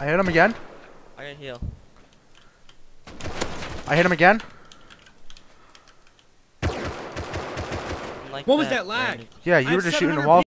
I hit him again. I got heal. I hit him again. Like What was that lag? Randy. Yeah, you I were have just shooting the 700 wall.